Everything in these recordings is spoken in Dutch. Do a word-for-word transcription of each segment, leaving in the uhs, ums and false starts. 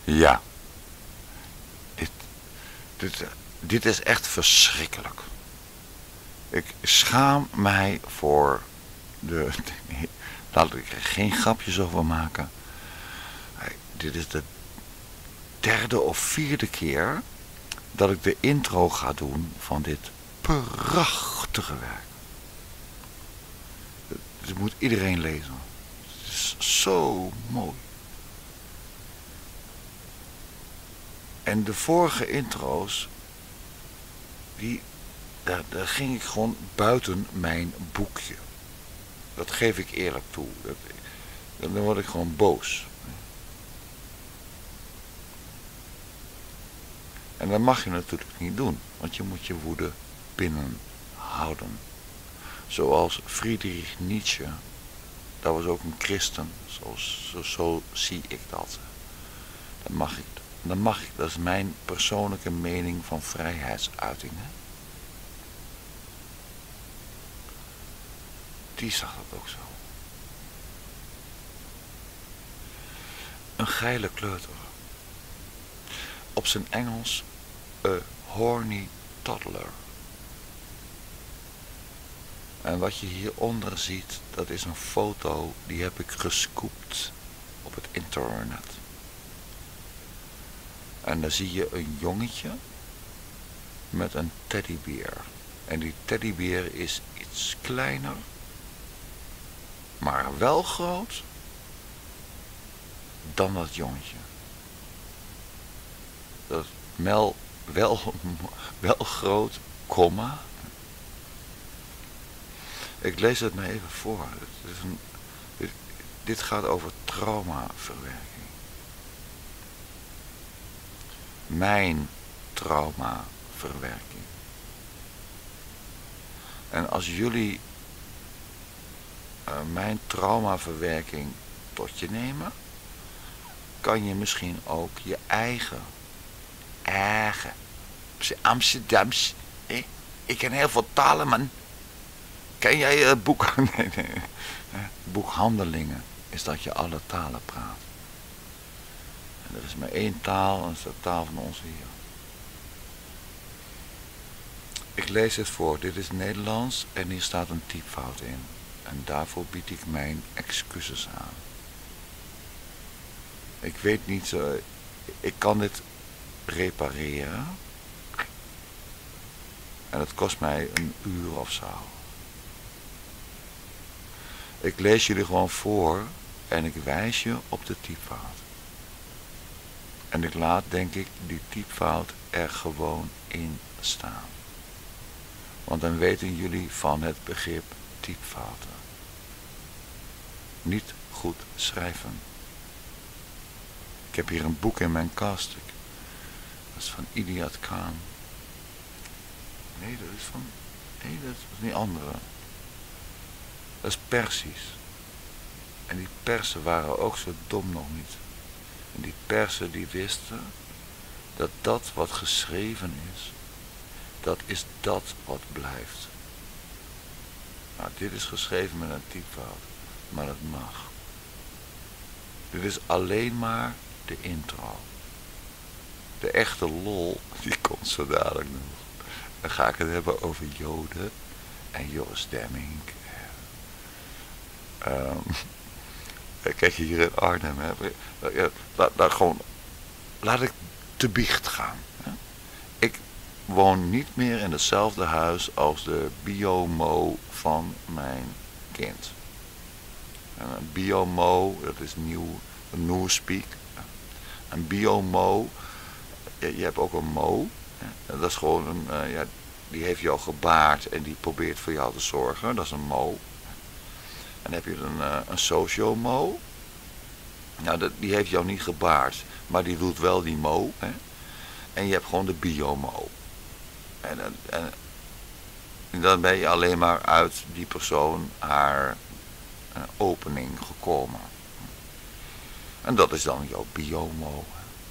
Ja, dit, dit, dit is echt verschrikkelijk. Ik schaam mij voor de... Nee, laat ik er geen grapjes over maken. Dit is de derde of vierde keer dat ik de intro ga doen van dit prachtige werk. Dit moet iedereen lezen. Het is zo mooi. En de vorige intro's, die, daar, daar ging ik gewoon buiten mijn boekje. Dat geef ik eerlijk toe. Dat, dan word ik gewoon boos. En dat mag je natuurlijk niet doen, want je moet je woede binnen houden. Zoals Friedrich Nietzsche, dat was ook een christen, zo, zo, zo zie ik dat. Dat mag ik, dat mag ik, dat is mijn persoonlijke mening van vrijheidsuitingen. Die zag dat ook zo. Een geile kleuter. Op zijn Engels, a horny toddler. En wat je hieronder ziet, dat is een foto, die heb ik gescoopt op het internet. En dan zie je een jongetje met een teddybeer. En die teddybeer is iets kleiner, maar wel groot dan dat jongetje. Dat mel wel, wel groot, komma. Ik lees het maar even voor. Het is een, dit, dit gaat over traumaverwerking. Mijn traumaverwerking. En als jullie uh, mijn traumaverwerking tot je nemen, kan je misschien ook je eigen, eigen, Amsterdams, eh? Ik ken heel veel talen, man. Ken jij het uh, boek? Nee, nee. Boekhandelingen is dat je alle talen praat. En er is maar één taal, en dat is de taal van ons hier. Ik lees het voor. Dit is Nederlands en hier staat een typfout in. En daarvoor bied ik mijn excuses aan. Ik weet niet, uh, ik kan dit repareren. En dat kost mij een uur of zo. Ik lees jullie gewoon voor en ik wijs je op de typfout. En ik laat, denk ik, die typfout er gewoon in staan. Want dan weten jullie van het begrip typfouten. Niet goed schrijven. Ik heb hier een boek in mijn kast. Dat is van Iliad Khan. Nee, dat is van... Nee, dat is niet andere. Dat is Persisch. En die Persen waren ook zo dom nog niet. En die Persen die wisten dat dat wat geschreven is, dat is dat wat blijft. Nou, dit is geschreven met een typfout, maar dat mag. Dit is alleen maar de intro. De echte lol, die komt zo dadelijk nog. Dan ga ik het hebben over Joden en Joris Demming. Um, kijk hier in Arnhem. Hè. Laat, laat, gewoon, laat ik te biecht gaan. Hè. Ik woon niet meer in hetzelfde huis als de biomo van mijn kind. En een biomo, dat is nieuw, Newspeak. Een biomo, je, je hebt ook een mo. Hè. Dat is gewoon een, uh, ja, die heeft jou gebaard en die probeert voor jou te zorgen. Dat is een mo. En dan heb je een, uh, een socio-mo. Nou, dat, die heeft jou niet gebaard, maar die doet wel die mo. Hè? En je hebt gewoon de biomo. En, en, en dan ben je alleen maar uit die persoon haar uh, opening gekomen. En dat is dan jouw biomo.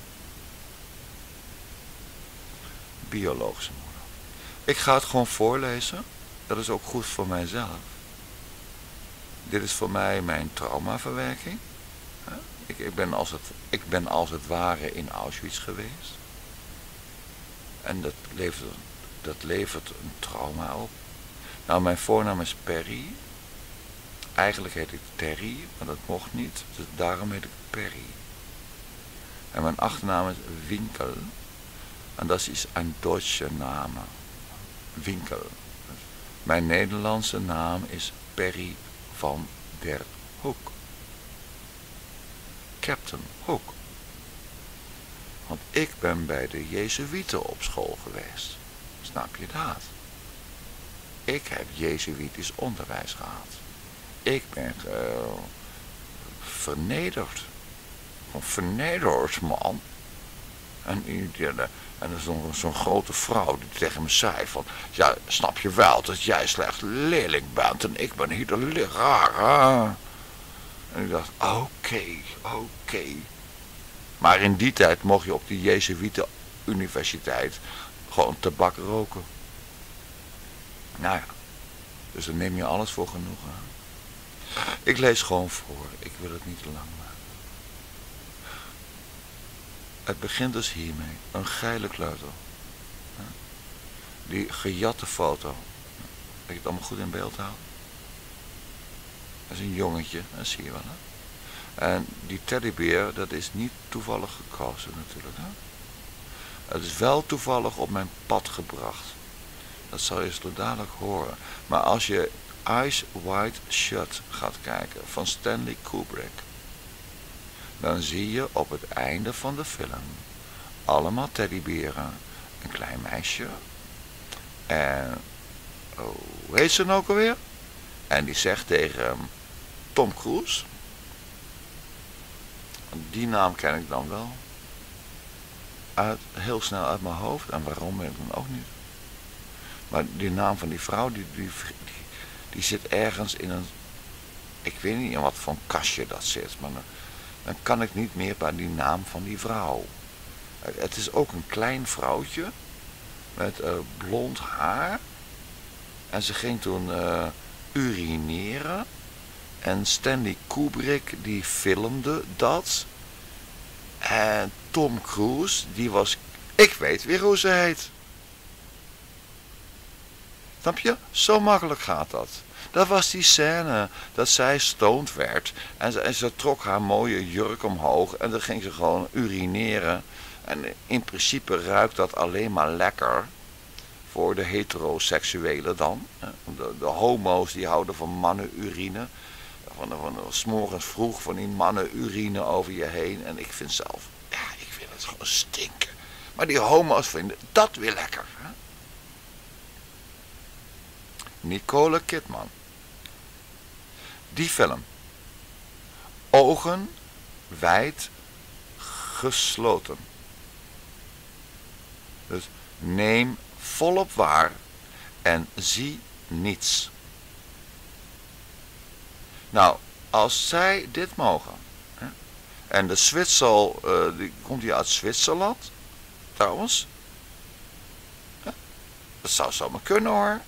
Biologische moeder. Ik ga het gewoon voorlezen. Dat is ook goed voor mijzelf. Dit is voor mij mijn traumaverwerking. Ik, ik, ben als het, ik ben als het ware in Auschwitz geweest. En dat levert, dat levert een trauma op. Nou, mijn voornaam is Perry. Eigenlijk heet ik Terry, maar dat mocht niet. Dus daarom heet ik Perry. En mijn achternaam is Winkel. En dat is een Duitse naam. Winkel. Mijn Nederlandse naam is Perry van der Hoek. Captain Hook. Want ik ben bij de Jezuïeten op school geweest. Snap je dat? Ik heb Jezuïtisch onderwijs gehad. Ik ben uh, vernederd. Gewoon vernederd, man. En, en er is zo'n zo'n grote vrouw die tegen me zei van... Ja, snap je wel dat jij slechts leerling bent en ik ben hier de leraar. En ik dacht, oké, okay, oké. Okay. Maar in die tijd mocht je op die Jezuïeten universiteit gewoon tabak roken. Nou ja, dus dan neem je alles voor genoegen. Ik lees gewoon voor, ik wil het niet te lang maken. Het begint dus hiermee, een geile kleuter. Die gejatte foto. Dat je het allemaal goed in beeld houdt. Dat is een jongetje, dat zie je wel, hè. En die teddybeer, dat is niet toevallig gekozen natuurlijk, hè. Het is wel toevallig op mijn pad gebracht. Dat zal je zo dadelijk horen. Maar als je Eyes Wide Shut gaat kijken van Stanley Kubrick, dan zie je op het einde van de film allemaal teddyberen, een klein meisje en oh, hoe heet ze nou ook alweer? En die zegt tegen Tom Cruise, die naam ken ik dan wel, uit, heel snel uit mijn hoofd, en waarom weet ik dan ook niet. Maar die naam van die vrouw, die, die, die, die zit ergens in een, ik weet niet in wat voor een kastje dat zit, maar dan, dan kan ik niet meer bij die naam van die vrouw. Het, het is ook een klein vrouwtje, met uh, blond haar, en ze ging toen uh, urineren, en Stanley Kubrick die filmde dat, en Tom Cruise, die was, ik weet weer hoe ze heet. Snap je? Zo makkelijk gaat dat. Dat was die scène dat zij stoned werd. En ze, en ze trok haar mooie jurk omhoog. En dan ging ze gewoon urineren. En in principe ruikt dat alleen maar lekker. Voor de heteroseksuelen dan. De, de homo's die houden van mannenurine. Van, van, van 's morgens vroeg van die mannenurine over je heen. En ik vind zelf, ja, ik vind het gewoon stinken. Maar die homo's vinden dat weer lekker. Hè? Nicole Kidman. Die film. Ogen wijd gesloten. Dus neem volop waar en zie niets. Nou, als zij dit mogen. Hè, en de Zwitser, uh, die komt hier uit Zwitserland. Trouwens. Ja, dat zou zomaar kunnen hoor.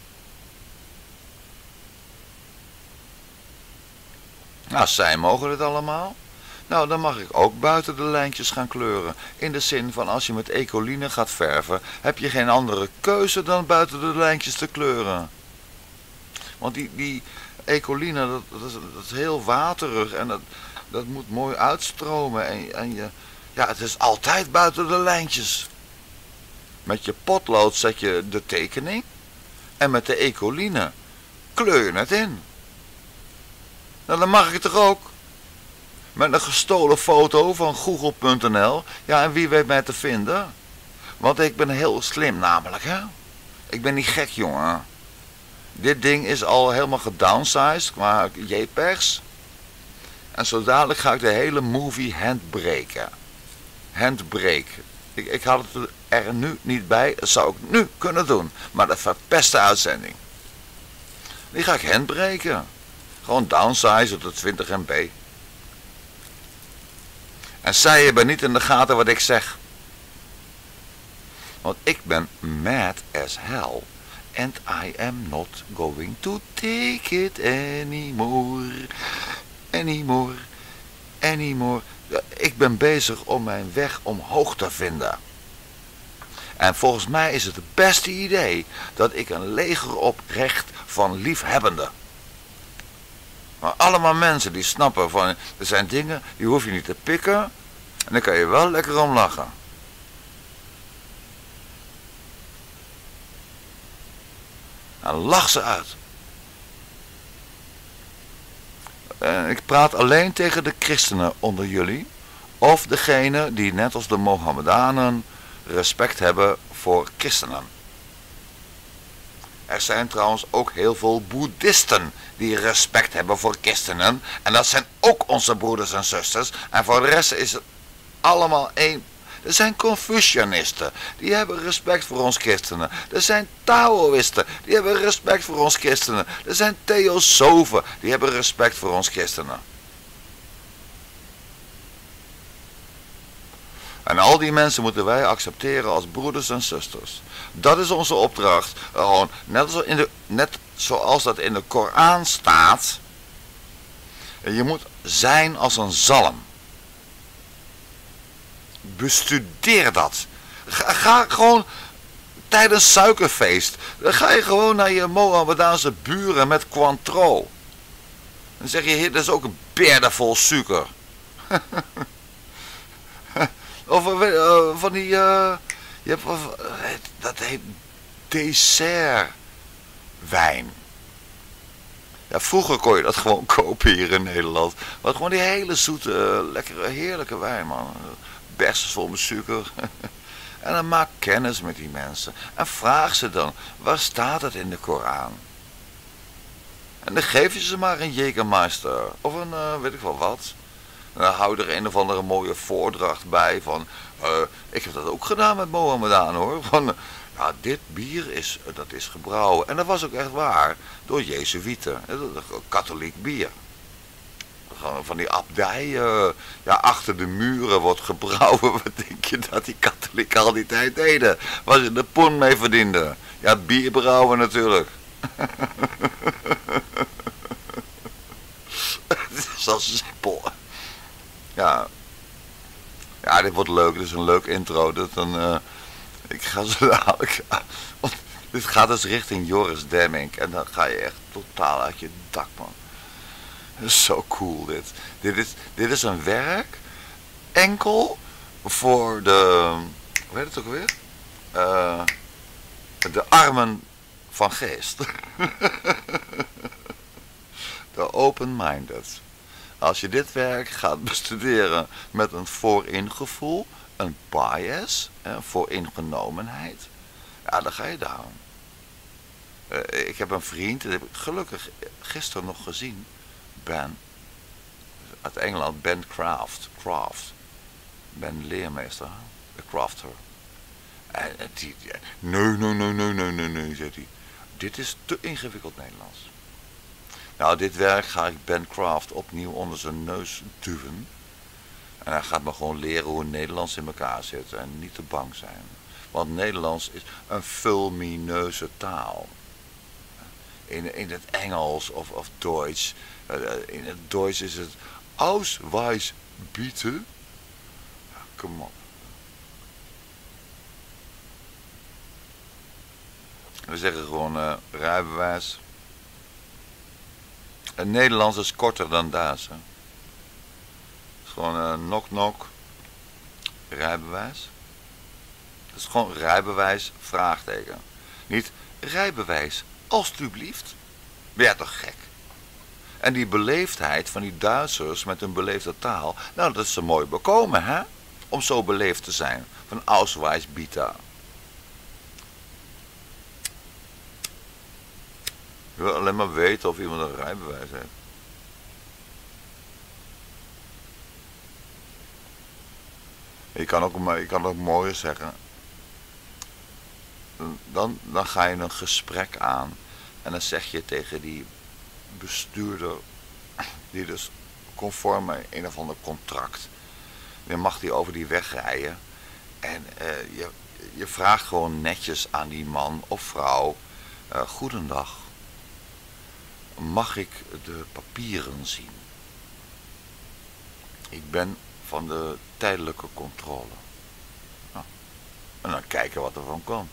Nou, zij mogen het allemaal. Nou, dan mag ik ook buiten de lijntjes gaan kleuren. In de zin van als je met ecoline gaat verven, heb je geen andere keuze dan buiten de lijntjes te kleuren. Want die, die ecoline, dat, dat, is, dat is heel waterig en dat, dat moet mooi uitstromen. En, en je, ja, het is altijd buiten de lijntjes. Met je potlood zet je de tekening en met de ecoline kleur je het in. Nou, dan mag ik toch ook. Met een gestolen foto van google punt n l. Ja, en wie weet mij te vinden. Want ik ben heel slim namelijk, hè. Ik ben niet gek, jongen. Dit ding is al helemaal gedownsized qua J P E G's. En zo dadelijk ga ik de hele movie handbreken. Handbreken. Ik, ik had het er nu niet bij. Dat zou ik nu kunnen doen. Maar dat verpest de uitzending. Die ga ik handbreken. Gewoon downsize tot twintig MB. En zij hebben niet in de gaten wat ik zeg. Want ik ben mad as hell. And I am not going to take it anymore. Anymore. Anymore. Ja, ik ben bezig om mijn weg omhoog te vinden. En volgens mij is het het beste idee dat ik een leger opricht van liefhebbenden. Maar allemaal mensen die snappen van, er zijn dingen die hoef je niet te pikken en dan kan je wel lekker om lachen. En lach ze uit. En ik praat alleen tegen de christenen onder jullie, of degene die net als de Mohammedanen respect hebben voor christenen. Er zijn trouwens ook heel veel boeddhisten die respect hebben voor christenen. En dat zijn ook onze broeders en zusters. En voor de rest is het allemaal één. Er zijn Confucianisten, die hebben respect voor ons christenen. Er zijn Taoïsten, die hebben respect voor ons christenen. Er zijn Theosofen, die hebben respect voor ons christenen. En al die mensen moeten wij accepteren als broeders en zusters. Dat is onze opdracht. Gewoon, net, als in de, net zoals dat in de Koran staat. Je moet zijn als een zalm. Bestudeer dat. Ga, ga gewoon tijdens suikerfeest. Dan ga je gewoon naar je Mohammedaanse buren met Cointreau. Dan zeg je, hier, dat is ook een beerde vol suiker. Of uh, van die, uh, je hebt, uh, dat heet dessertwijn. Ja, vroeger kon je dat gewoon kopen hier in Nederland. Maar gewoon die hele zoete, uh, lekkere, heerlijke wijn, man. Best vol met suiker. En dan maak kennis met die mensen. En vraag ze dan, waar staat het in de Koran? En dan geef je ze maar een Jägermeister. Of een, uh, weet ik wel wat. En dan hou er een of andere mooie voordracht bij van, uh, ik heb dat ook gedaan met Mohammedaan hoor. Van, ja, dit bier is, dat is gebrouwen. En dat was ook echt waar, door Jezuïeten. Katholiek bier. Van die abdij, uh, ja, achter de muren wordt gebrouwen. Wat denk je dat die katholieken al die tijd deden? Waar ze de pon mee verdienden. Ja, bier brouwen natuurlijk. Het is al simpel. Ja, ja, dit wordt leuk. Dit is een leuk intro. Dat dan, uh, ik ga zo dadelijk. Dit gaat dus richting Joris Demmink. En dan ga je echt totaal uit je dak, man. Dat is zo cool, dit. Dit is, dit is een werk enkel voor de. Hoe heet het ook weer? Uh, de armen van geest. De open-minded. Als je dit werk gaat bestuderen met een vooringevoel, een bias, een vooringenomenheid, ja, dan ga je down. Uh, ik heb een vriend, dat heb ik gelukkig gisteren nog gezien, Ben, uit Engeland, Ben Craft, Craft, Ben leermeester, de crafter. En die, die, nee, nee, nee, nee, nee, nee, nee, zegt hij, dit is te ingewikkeld Nederlands. Nou, dit werk ga ik Ben Craft opnieuw onder zijn neus duwen. En hij gaat me gewoon leren hoe Nederlands in elkaar zit. En niet te bang zijn. Want Nederlands is een fulmineuze taal. In, in het Engels of, of Duits. In het Duits is het Ausweis bitte. Ja, kom op. We zeggen gewoon uh, rijbewijs. Het Nederlands is korter dan Duits. Hè? Het is gewoon uh, nok nok. Rijbewijs. Het is gewoon rijbewijs, vraagteken. Niet rijbewijs, alstublieft. Ben jij toch gek? En die beleefdheid van die Duitsers met hun beleefde taal. Nou, dat is ze mooi bekomen, hè? Om zo beleefd te zijn. Van Ausweis bitte. Je wil alleen maar weten of iemand een rijbewijs heeft. Je kan ook, je kan ook mooier zeggen. Dan, dan ga je een gesprek aan. En dan zeg je tegen die bestuurder, die dus conform een of ander contract, dan mag die over die weg rijden. En uh, je, je vraagt gewoon netjes aan die man of vrouw, uh, goedendag. Mag ik de papieren zien? Ik ben van de tijdelijke controle. Nou, en dan kijken wat er van komt.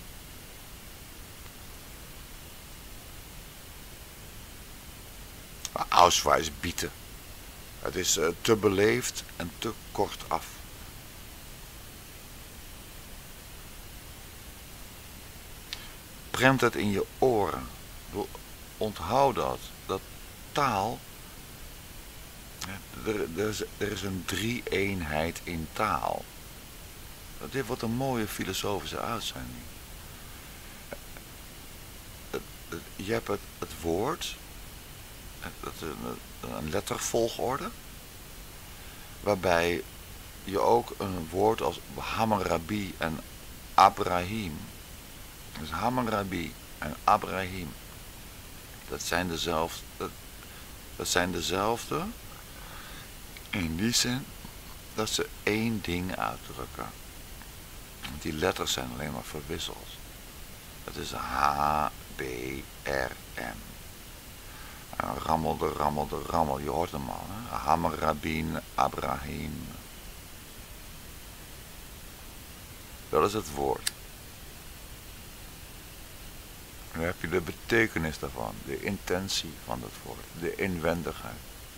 Maar Ausweis bieden. Het is uh, te beleefd en te kort af. Prent het in je oren. Onthoud dat. Dat taal. Er, er, is, er is een drie-eenheid in taal. Dit wordt een mooie filosofische uitzending. Je hebt het, het woord. Het, een, een lettervolgorde. Waarbij je ook een woord als Hammurabi en Abraham. Dus Hammurabi en Abraham. Dat zijn dezelfde. Dat, dat zijn dezelfde. In die zin dat ze één ding uitdrukken. Want die letters zijn alleen maar verwisseld. Het is H, B, R, M. En rammelde, rammelde, rammel. Je hoort hem al. Hè? Hammurabin, Abraham. Dat is het woord. Dan heb je de betekenis daarvan. De intentie van het woord. De inwendigheid.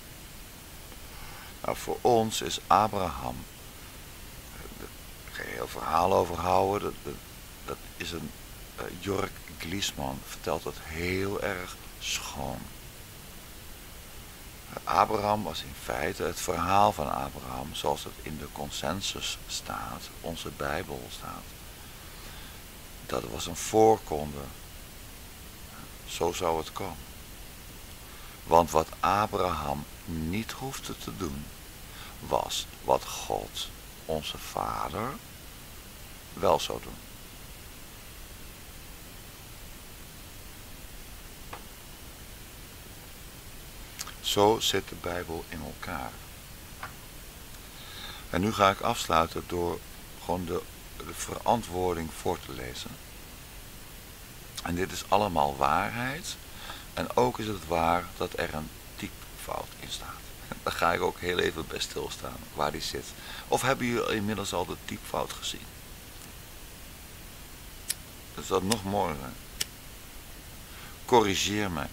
Nou, voor ons is Abraham. Daar ga je heel verhaal over houden. Dat, dat, dat is een. Uh, Jörg Gliesman vertelt het heel erg schoon. Abraham was in feite het verhaal van Abraham zoals het in de consensus staat, onze Bijbel staat. Dat was een voorkonde. Zo zou het komen. Want wat Abraham niet hoefde te doen, was wat God, onze Vader, wel zou doen. Zo zit de Bijbel in elkaar. En nu ga ik afsluiten door gewoon de, de verantwoording voor te lezen. En dit is allemaal waarheid. En ook is het waar dat er een typfout in staat. Daar ga ik ook heel even bij stilstaan, waar die zit. Of hebben jullie inmiddels al de typfout gezien? Dus dat nog morgen. Corrigeer mij.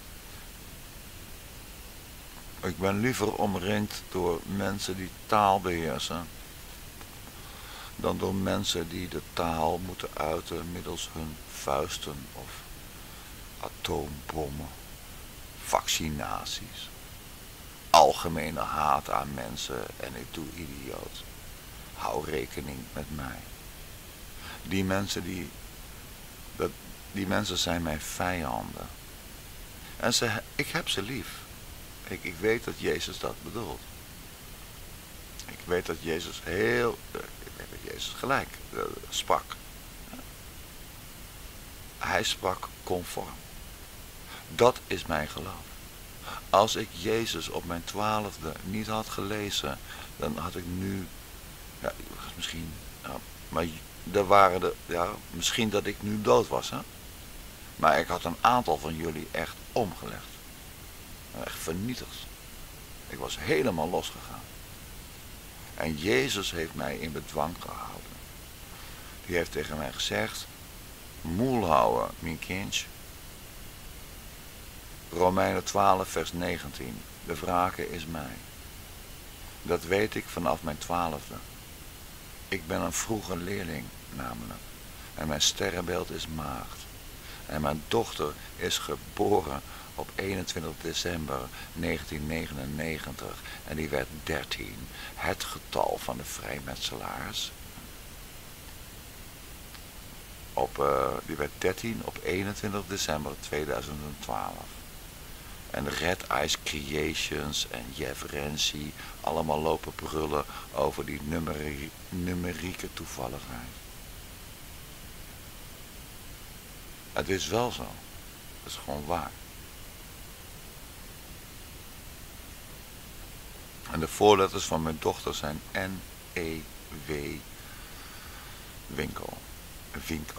Ik ben liever omringd door mensen die taal beheersen, dan door mensen die de taal moeten uiten middels hun vuisten of atoombommen, vaccinaties, algemene haat aan mensen en ik doe idioot. Hou rekening met mij. Die mensen die, dat, die mensen zijn mijn vijanden. En ze, ik heb ze lief. Ik, ik weet dat Jezus dat bedoelt. Ik weet dat Jezus heel, ik weet dat Jezus gelijk uh, sprak. Hij sprak conform. Dat is mijn geloof. Als ik Jezus op mijn twaalfde niet had gelezen, dan had ik nu, ja, misschien, ja, maar er waren de, ja, misschien dat ik nu dood was, hè. Maar ik had een aantal van jullie echt omgelegd. Echt vernietigd. Ik was helemaal losgegaan. En Jezus heeft mij in bedwang gehouden. Die heeft tegen mij gezegd, moel houden, mijn kindje. Romeinen twaalf vers negentien. De wrake is mij. Dat weet ik vanaf mijn twaalfde. Ik ben een vroege leerling namelijk. En mijn sterrenbeeld is maagd. En mijn dochter is geboren op eenentwintig december negentien negenennegentig. En die werd dertien. Het getal van de vrijmetselaars. Op, uh, die werd dertien op eenentwintig december tweeduizend twaalf. En Red Ice Creations en Jeff Renzi allemaal lopen brullen over die numeri numerieke toevalligheid. Het is wel zo. Het is gewoon waar. En de voorletters van mijn dochter zijn N E W Winkel. Winkel.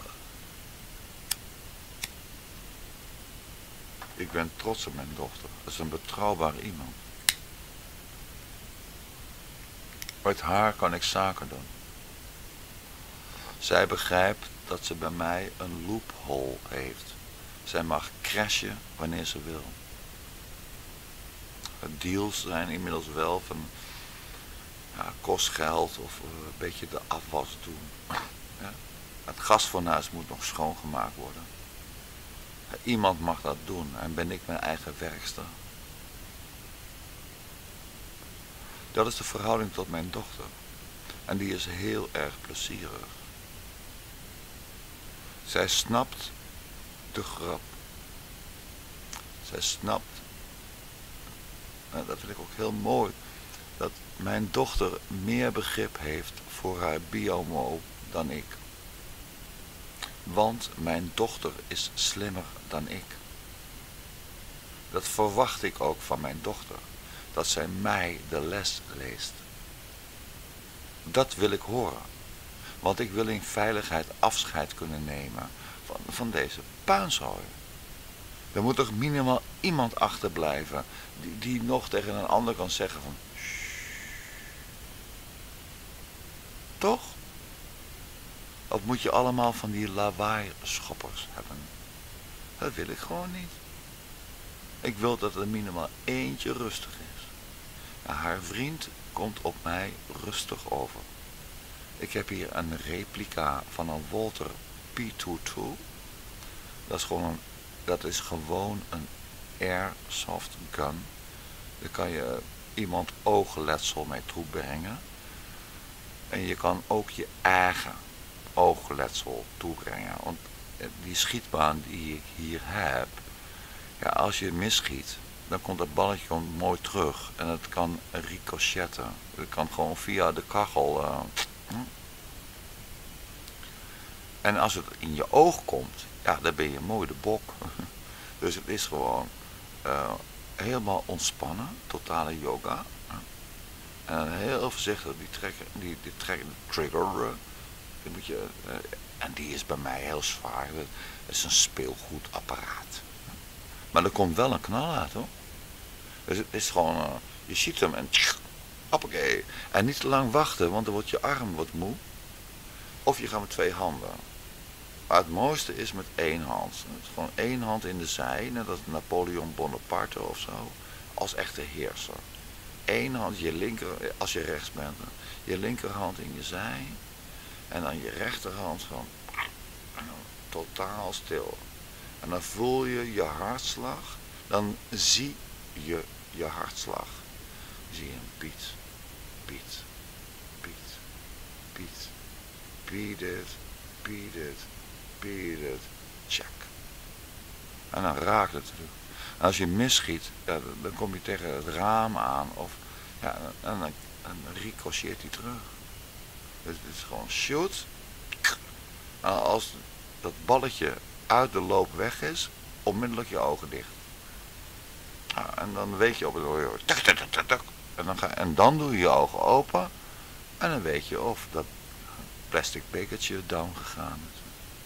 Ik ben trots op mijn dochter. Dat is een betrouwbaar iemand. Met haar kan ik zaken doen. Zij begrijpt dat ze bij mij een loophole heeft. Zij mag crashen wanneer ze wil. De deals zijn inmiddels wel van, ja, kost geld of een beetje de afwas doen. Ja. Het gasfornuis moet nog schoongemaakt worden. Iemand mag dat doen en ben ik mijn eigen werkster. Dat is de verhouding tot mijn dochter. En die is heel erg plezierig. Zij snapt de grap. Zij snapt, en dat vind ik ook heel mooi, dat mijn dochter meer begrip heeft voor haar biomo dan ik. Want mijn dochter is slimmer dan ik. Dat verwacht ik ook van mijn dochter. Dat zij mij de les leest. Dat wil ik horen. Want ik wil in veiligheid afscheid kunnen nemen van, van deze puinzooi. Er moet toch minimaal iemand achterblijven die, die nog tegen een ander kan zeggen van... Toch? Of moet je allemaal van die lawaai-schoppers hebben? Dat wil ik gewoon niet. Ik wil dat er minimaal eentje rustig is. En haar vriend komt op mij rustig over. Ik heb hier een replica van een Walter P tweeëntwintig. Dat is gewoon een, dat is gewoon een airsoft gun. Daar kan je iemand oogletsel mee toebrengen. En je kan ook je eigen oogletsel toebrengen. Want die schietbaan die ik hier heb, ja, als je misschiet, dan komt dat balletje mooi terug. En het kan ricochetten. Het kan gewoon via de kachel. Uh, en als het in je oog komt, ja, dan ben je mooi de bok. Dus het is gewoon uh, helemaal ontspannen, totale yoga. En heel voorzichtig die trekken, die, die trekken, de trigger, uh, die moet je, uh, en die is bij mij heel zwaar. Dat is een speelgoedapparaat. Maar er komt wel een knal uit, hoor. Dus het is gewoon, uh, je ziet hem en tsk, hoppakee. En niet te lang wachten, want dan wordt je arm wat moe. Of je gaat met twee handen. Maar het mooiste is met één hand. Het is gewoon één hand in de zij, net als Napoleon Bonaparte of zo. Als echte heerser. Eén hand, je linker, als je rechts bent, je linkerhand in je zij. En dan je rechterhand gewoon totaal stil. En dan voel je je hartslag. Dan zie je je hartslag. Zie je een piet, piet, piet, piet, beat it, beat it, beat it, check. En dan raakt het terug. En als je misschiet, ja, dan kom je tegen het raam aan. Of, ja, en dan, dan ricocheert hij terug. Dus het is gewoon shoot. En als dat balletje uit de loop weg is, onmiddellijk je ogen dicht. Ja, en dan weet je op het oor. En dan, ga, en dan doe je je ogen open. En dan weet je of dat plastic bekertje down gegaan is.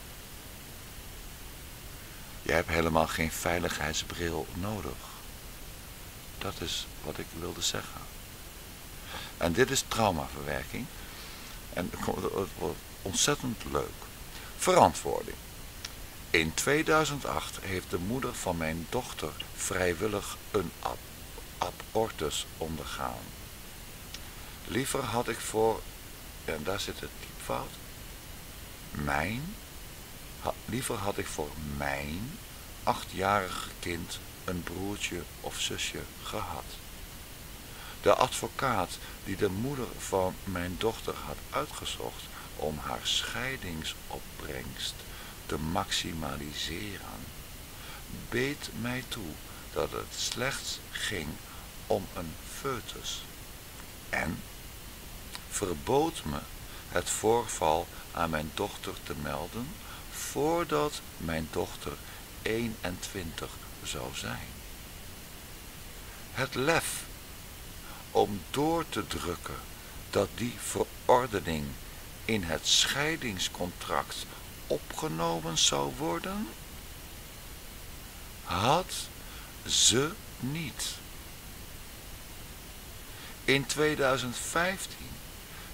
Je hebt helemaal geen veiligheidsbril nodig. Dat is wat ik wilde zeggen. En dit is traumaverwerking. En het wordt ontzettend leuk. Verantwoording. In tweeduizend acht heeft de moeder van mijn dochter vrijwillig een ab abortus ondergaan. Liever had ik voor, en daar zit het typfout, mijn, ha, liever had ik voor mijn achtjarige kind een broertje of zusje gehad. De advocaat die de moeder van mijn dochter had uitgezocht om haar scheidingsopbrengst te maximaliseren, beet mij toe dat het slechts ging om een foetus en verbood me het voorval aan mijn dochter te melden voordat mijn dochter eenentwintig zou zijn. Het lef om door te drukken dat die verordening in het scheidingscontract opgenomen zou worden, had ze niet. In tweeduizend vijftien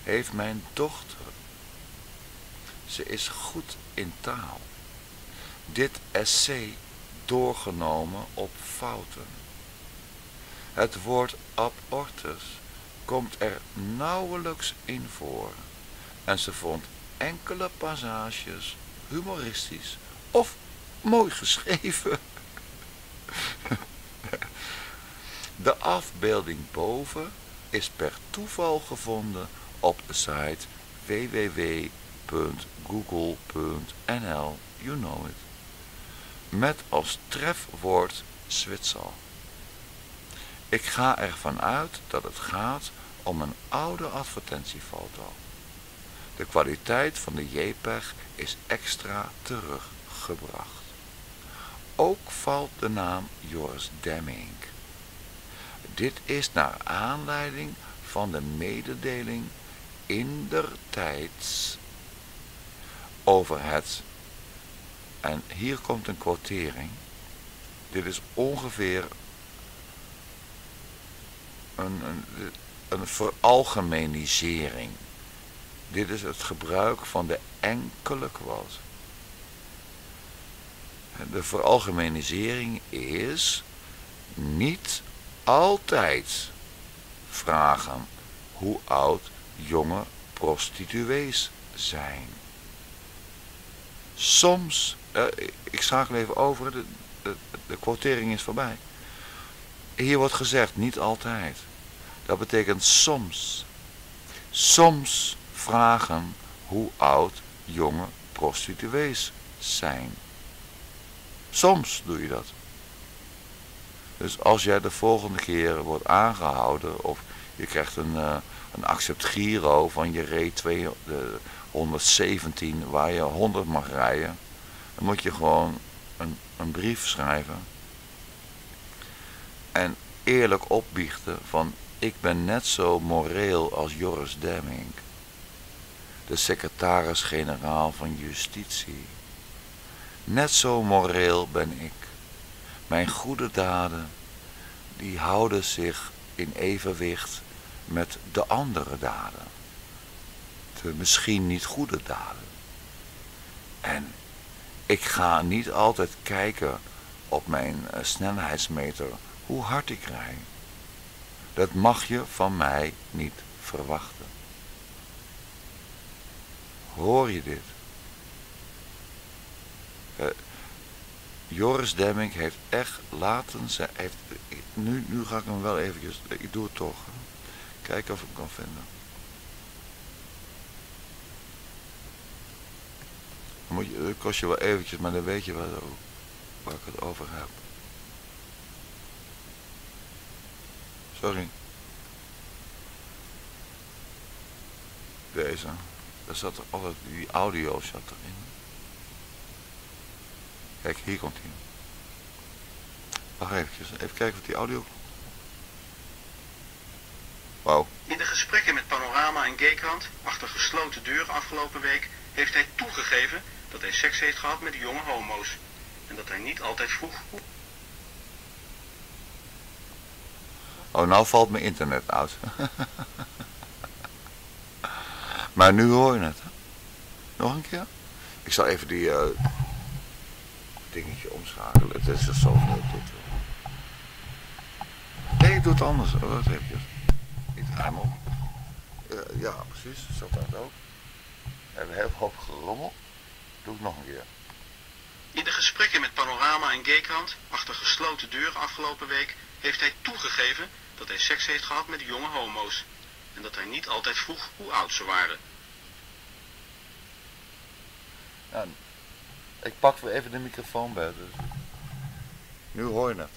heeft mijn dochter. Ze is goed in taal. Dit essay doorgenomen op fouten. Het woord abortus komt er nauwelijks in voor en ze vond enkele passages humoristisch of mooi geschreven. De afbeelding boven is per toeval gevonden op de site w w w punt google punt n l, you know it, met als trefwoord Zwitser. Ik ga ervan uit dat het gaat om een oude advertentiefoto. De kwaliteit van de JPEG is extra teruggebracht. Ook valt de naam Joris Demmink. Dit is naar aanleiding van de mededeling indertijds over het, en hier komt een quotering, dit is ongeveer een, een, een veralgemenisering. Dit is het gebruik van de enkele quote. De veralgemenisering is niet altijd vragen hoe oud jonge prostituees zijn. Soms, eh, ik schakel even over, de, de, de quotering is voorbij. Hier wordt gezegd niet altijd. Dat betekent soms. Soms vragen hoe oud jonge prostituees zijn. Soms doe je dat. Dus als jij de volgende keer wordt aangehouden of je krijgt een, uh, een accept giro van je reed tweehonderdzeventien waar je honderd mag rijden, dan moet je gewoon een, een brief schrijven en eerlijk opbiechten van ik ben net zo moreel als Joris Demmink, de secretaris-generaal van Justitie. Net zo moreel ben ik. Mijn goede daden, die houden zich in evenwicht met de andere daden. De misschien niet goede daden. En ik ga niet altijd kijken op mijn uh, snelheidsmeter hoe hard ik rijd. Dat mag je van mij niet verwachten. Hoor je dit? Uh, Joris Demmink heeft echt laten zijn, heeft, nu, nu ga ik hem wel eventjes, ik doe het toch. Kijken of ik hem kan vinden. Dan moet je, dat kost je wel eventjes, maar dan weet je waar, waar ik het over heb. Sorry. Deze. Daar zat er altijd, die audio zat erin. Kijk, hier komt hij. Wacht eventjes, even kijken of die audio klopt. Wauw. In de gesprekken met Panorama en Gaykrant, achter gesloten deuren afgelopen week, heeft hij toegegeven dat hij seks heeft gehad met jonge homo's. En dat hij niet altijd vroeg hoe. Oh, nou valt mijn internet uit. Maar nu hoor je het. Hè? Nog een keer? Ik zal even die uh, dingetje omschakelen. Het is er zo net dit. Nee, ik doe het anders. Oh, wat heb je? Ik draai hem op. Uh, ja, precies. Zo kan het ook. We hebben heel hoop gerommel. Doe ik nog een keer. In de gesprekken met Panorama en Gaykrant, achter gesloten deuren afgelopen week, heeft hij toegegeven dat hij seks heeft gehad met jonge homo's. En dat hij niet altijd vroeg hoe oud ze waren. Ja, ik pak weer even de microfoon bij. Dus. Nu hoor je het.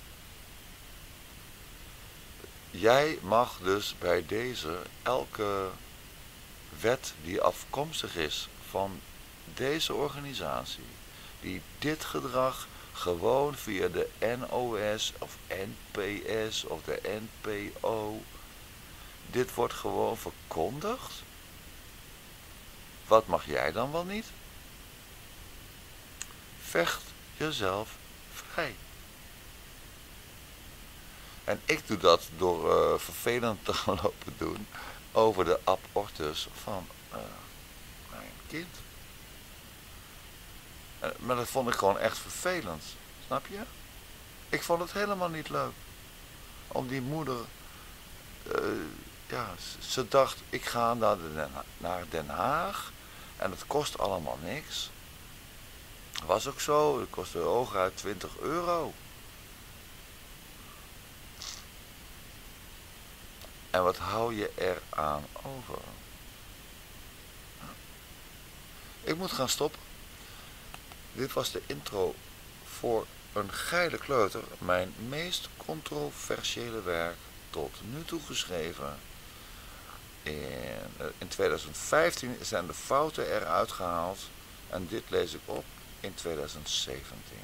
Jij mag dus bij deze elke wet die afkomstig is van deze organisatie, die dit gedrag gewoon via de N O S of N P S of de N P O, dit wordt gewoon verkondigd. Wat mag jij dan wel niet? Vecht jezelf vrij. En ik doe dat door uh, vervelend te gaan lopen doen over de abortus van uh, mijn kind. Uh, maar dat vond ik gewoon echt vervelend. Snap je? Ik vond het helemaal niet leuk. Om die moeder... Uh, ja, ze dacht, ik ga naar, de Den, naar Den Haag. En het kost allemaal niks. Dat was ook zo. Het kostte hooguit twintig euro. En wat hou je eraan over? Ik moet gaan stoppen. Dit was de intro voor Een geile kleuter. Mijn meest controversiële werk tot nu toe geschreven. In, in tweeduizend vijftien zijn de fouten eruit gehaald. En dit lees ik op in tweeduizend zeventien.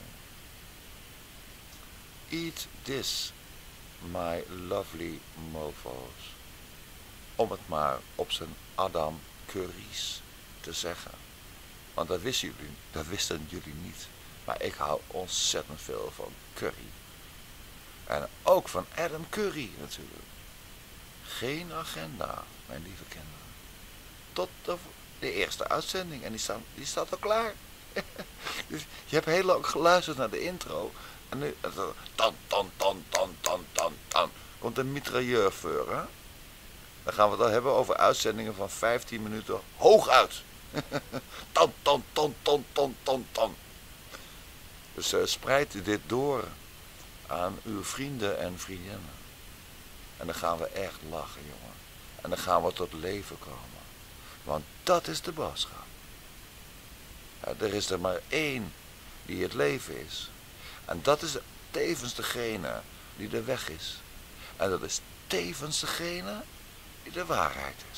Eat this, my lovely mofo's. Om het maar op zijn Adam Curry's te zeggen. Want dat wisten jullie, dat wisten jullie niet. Maar ik hou ontzettend veel van curry. En ook van Adam Curry natuurlijk. Geen agenda, mijn lieve kinderen. Tot de, de eerste uitzending. En die staat, die staat al klaar. Dus je hebt heel lang geluisterd naar de intro. En nu... Tan, tan, tan, tan, tan, tan, tan. Komt een mitrailleur voor, hè? Dan gaan we het dan hebben over uitzendingen van vijftien minuten hooguit. Tan, tan, tan, tan, tan, tan, tan. Dus uh, spreid dit door aan uw vrienden en vriendinnen. En dan gaan we echt lachen, jongen. En dan gaan we tot leven komen. Want dat is de boodschap. Ja, er is er maar één die het leven is. En dat is tevens degene die de weg is. En dat is tevens degene die de waarheid is.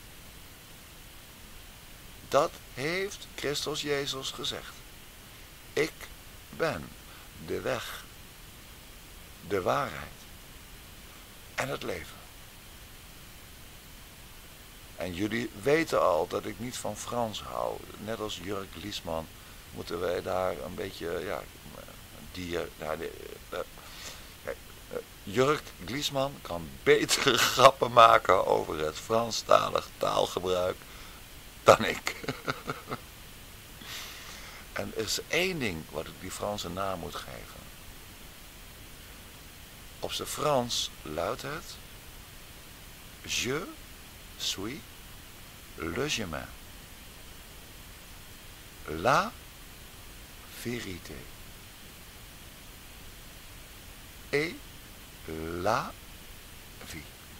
Dat heeft Christus Jezus gezegd. Ik ben de weg, de waarheid en het leven. En jullie weten al dat ik niet van Frans hou. Net als Jurk Liesman moeten wij daar een beetje, ja, dier, nou, de, de, kijk, Jurk Liesman kan betere grappen maken over het Franstalig taalgebruik dan ik. En er is één ding wat ik die Franse naam moet geven. Op zijn Frans luidt het: Je suis le chemin. La vérité. Et la vie.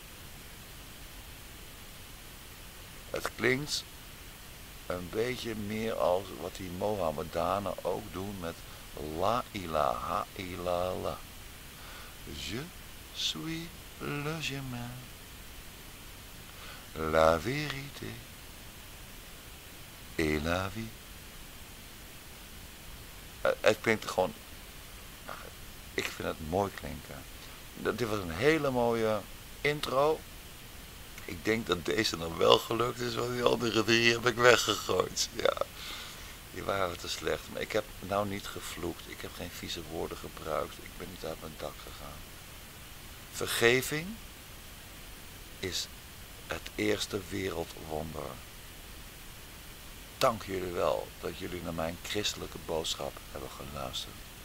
Het klinkt een beetje meer als wat die Mohammedanen ook doen met La ilaha illallah. Je suis le chemin. La vérité. Et la vie. Het klinkt gewoon... Ik vind het mooi klinken. Dit was een hele mooie intro. Ik denk dat deze nog wel gelukt is, want die andere drie heb ik weggegooid. Ja, die waren te slecht. Maar ik heb nou niet gevloekt. Ik heb geen vieze woorden gebruikt. Ik ben niet uit mijn dak gegaan. Vergeving is het eerste wereldwonder. Dank jullie wel dat jullie naar mijn christelijke boodschap hebben geluisterd.